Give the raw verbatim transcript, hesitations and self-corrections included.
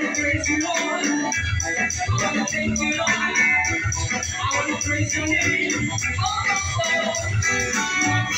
wanna praise you, Lord. I wanna thank you, Lord. I wanna praise your name. Oh, oh, oh.